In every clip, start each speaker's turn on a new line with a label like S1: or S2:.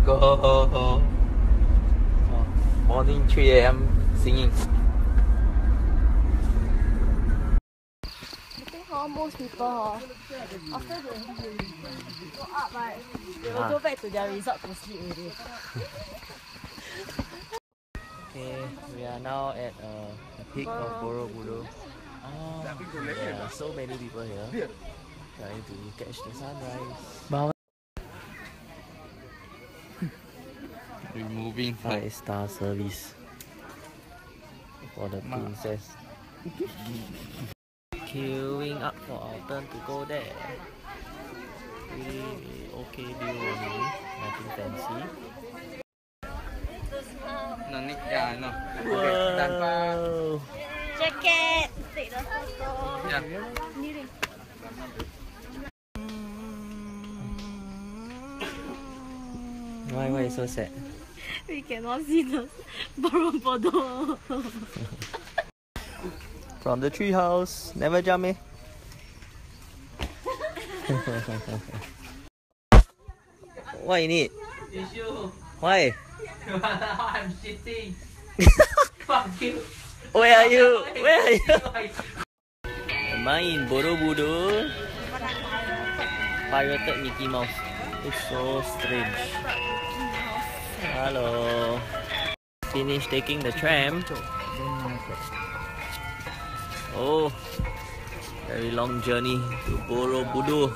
S1: Go. Oh, morning 3 a.m. singing.
S2: I think most people after they go up, right, they will go back to their resort to sleep already.
S3: Okay, we are now at the peak of Borobudur. There are so many people here trying to catch the sunrise.
S1: Removing
S3: 5-star service for the princess. Queuing up for our turn to go there. Pretty okay view only, nothing fancy. Whoa.
S2: Jacket! Take the photo.
S1: Yeah.
S3: Why so sad?
S2: We cannot see the Borobudur.
S3: From the tree house, never jump eh? What you need?
S1: Tissue.
S3: Why?
S1: I'm shitting. Fuck you.
S3: Where are you? Where are you? Main Borobudur. Pirated Mickey Mouse. It's so strange. Hello. Finished taking the tram. Oh, very long journey to Borobudur.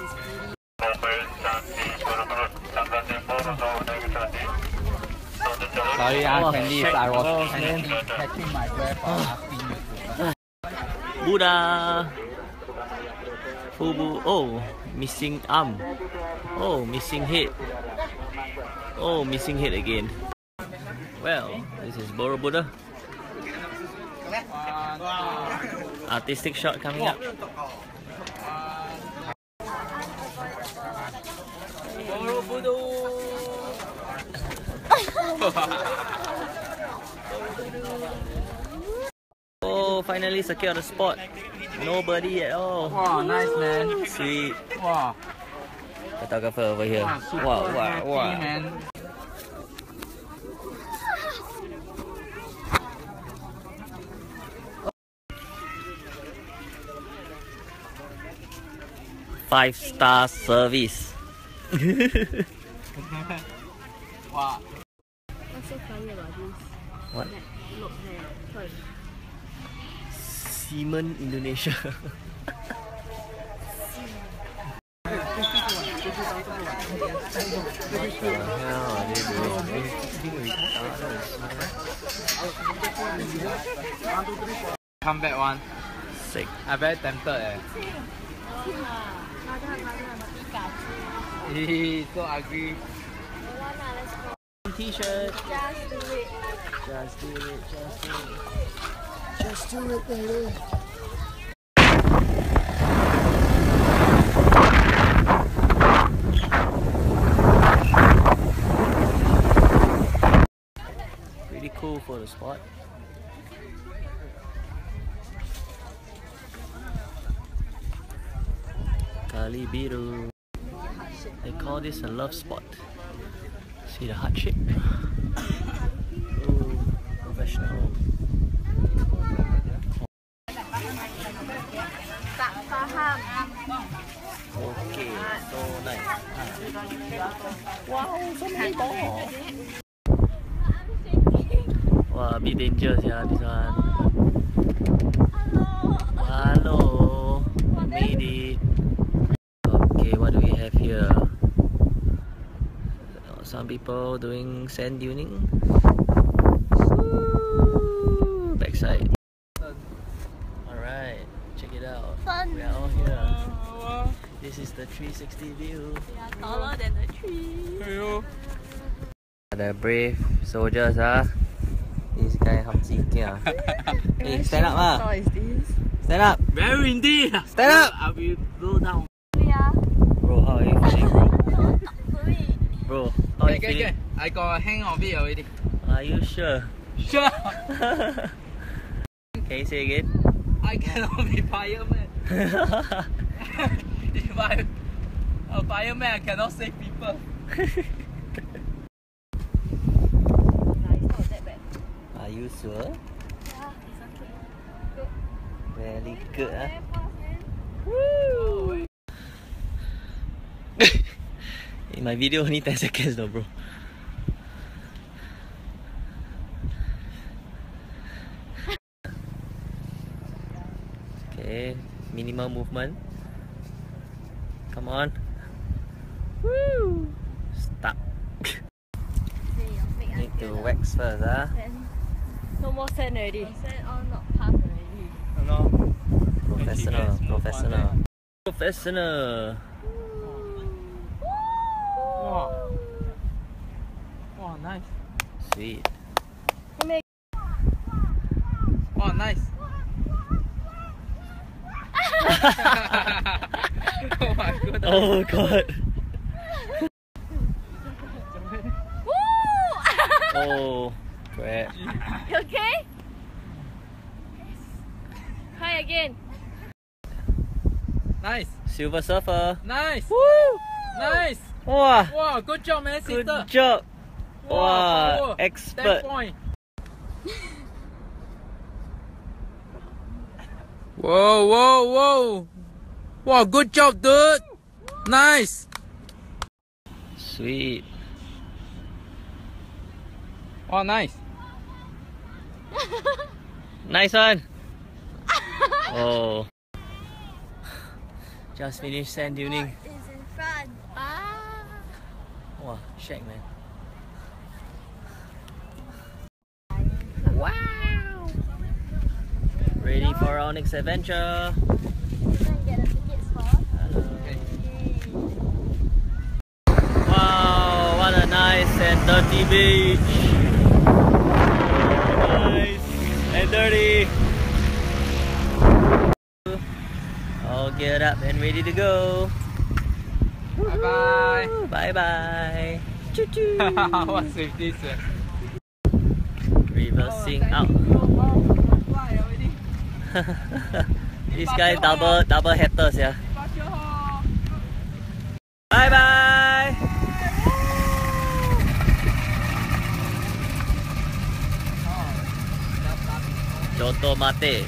S1: Sorry, Candice. I was
S3: man.
S1: catching my breath asking you.
S3: Buddha. Fubu. Oh, missing arm. Oh, missing head. Oh, missing head again. Well, this is Borobudur. Artistic shot coming up. Borobudur. Oh, finally secured the spot. Nobody at all.
S1: Wow, nice man.
S3: Sweet.
S1: Wow.
S3: Photographer over here. Wow.
S1: Man.
S3: Five-star service.
S1: Wow.
S2: What's so funny about this?
S3: What?
S2: Look there.
S3: Seaman Indonesia.
S1: Come back one.
S3: Sick.
S1: I very tempted eh. So ugly.
S3: T-shirt.
S2: Just do it.
S3: Just do it. Just do it.
S2: Just do it, baby.
S3: Pretty cool for the spot. Kali Biru. They call this a love spot. See the heart shape? Oh, professional.
S2: Tak faham.
S3: Okay, so nice. Wow, so many balls. Wow, a bit dangerous, yeah, this one. Hello, we made it. Okay, what do we have here? Some people doing sand duning. Woo, backside. Alright, check it out.
S2: Fun.
S3: We are all here. This is the 360 view.
S2: We are taller than the tree.
S3: The brave soldiers, This guy Hamzi Kia. Hey, stand up,
S2: What is this?
S3: Stand up.
S1: Very indeed.
S3: Stand up.
S1: I will go down.
S2: Yeah.
S3: Bro, how are you feeling, bro?
S2: For me.
S3: Bro, how are you
S1: Okay.
S3: feeling?
S1: I got a hang of it already.
S3: Are you sure?
S1: Sure.
S3: Can you say again?
S1: I cannot be fireman. If I'm a fireman, I cannot save people.
S3: sure?
S2: Yeah, it's okay.
S3: Very good, huh?
S2: Woo!
S3: In my video, only 10 seconds though, bro. Okay, minimal movement. Come on. Woo! Stop. Need to wax first, huh?
S2: No more sand already. Sand all not pass already.
S3: Professional, professional. Professional.
S1: Wow. Wow, nice.
S3: Sweet.
S1: Wow, nice. Oh my goodness.
S3: Oh god. Oh, crap.
S2: You okay? Try again.
S1: Nice.
S3: Silver Surfer.
S1: Nice.
S3: Woo!
S1: Nice.
S3: Wow.
S1: Wow, good job, man,
S3: Good
S1: sister.
S3: job.
S1: Wow,
S3: Wow,
S1: power. 10
S3: expert.
S1: point. Whoa, whoa, whoa. Wow, good job, dude. Nice.
S3: Sweet.
S1: Wow, nice.
S3: Nice one. Oh. Just finished sand duning.
S2: It's in front. Ah.
S3: Wow, shag, man.
S2: Wow.
S3: Ready for our next adventure.
S2: Get the tickets first.
S3: Wow, what a nice and dirty beach. Nice and dirty. All geared up and ready to go.
S1: Bye bye.
S3: Bye bye. Choo choo.
S1: What's with this?
S3: Reversing out. This guy double hatters, yeah. Bye bye. Joto mate.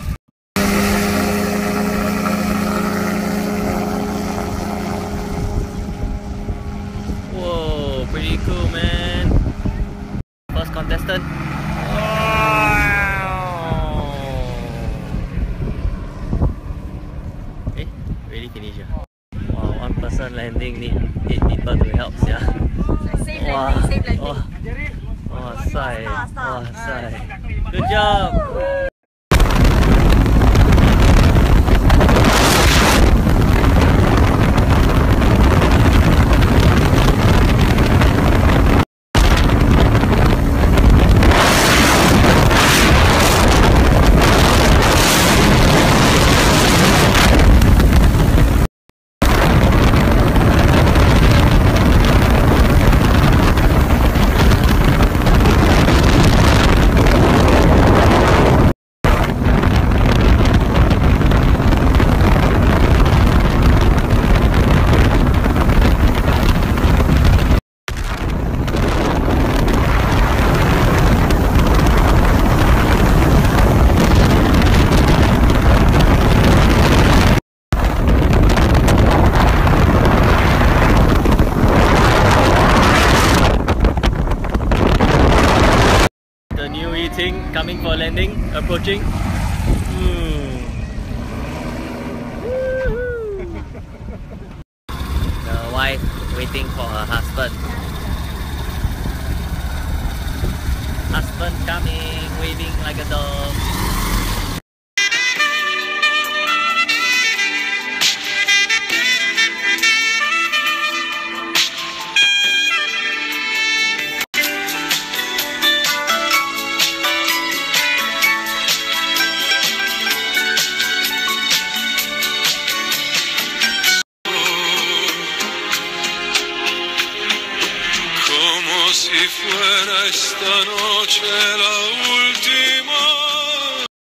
S3: Whoa, pretty cool, man. First contestant. Eh, really finish, yeah. Wow, one person landing need 8 people to help, yeah.
S2: Save landing, save landing.
S3: Oh, sai.
S2: Stop.
S3: Oh, sai. Good job. The new E-Ting coming for landing, approaching. The wife waiting for her husband. Husband coming, waving like a dog.
S4: Si fuera esta noche la